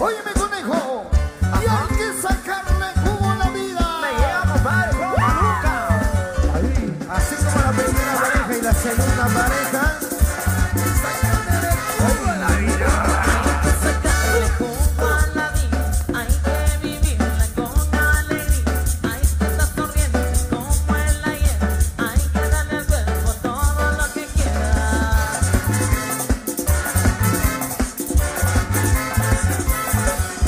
Óyeme, conejo, y hay que sacarle jugo a la vida. Me llamo padre, como nunca. Ahí, así como la primera pareja y la segunda pareja. Sácale jugo a la vida. Sacarle jugo a la vida, hay que vivirla con alegría. Hay que estar sonriendo como el ayer. Hay que darle al cuerpo todo lo que quiera.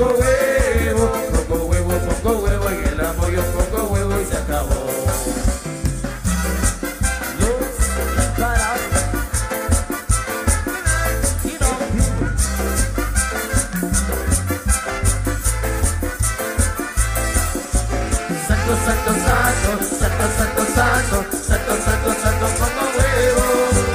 pongo huevo, pongo huevo, y el amor yo pongo huevo y se acabó. Santo, pongo huevo.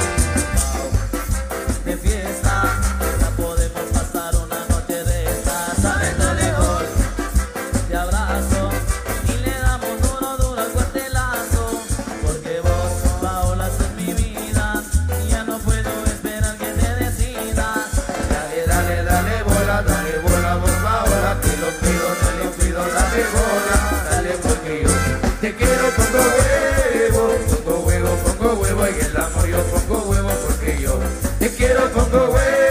De fiesta, ya podemos pasar una noche de estas. Saliendo lejos, te abrazo y le damos duro al cuartelazo. Porque vos, Paola, sos mi vida y ya no puedo esperar que te decidas. Dale bola, vos Paola, te lo pido, dale bola, dale porque yo te quiero, pongo huevo, y el amor yo pongo huevo porque yo te quiero, pongo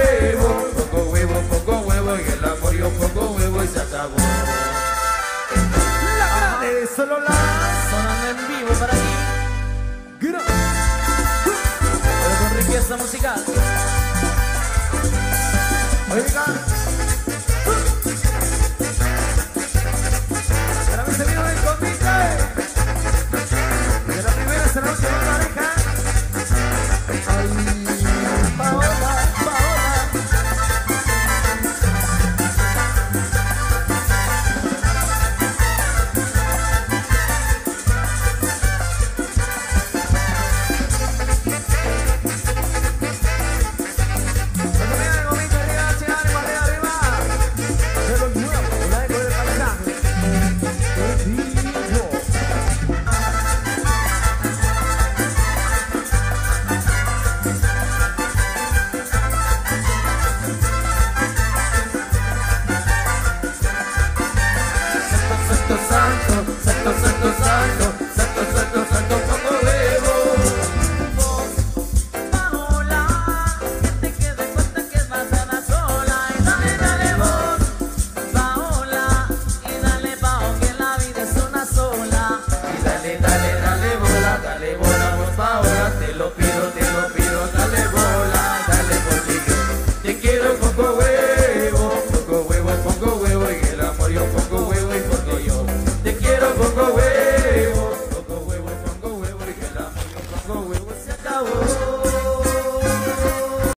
huevo, y el amor yo pongo huevo y se acabó. La grande, solo la. Sonando en vivo para ti, pero con riqueza musical.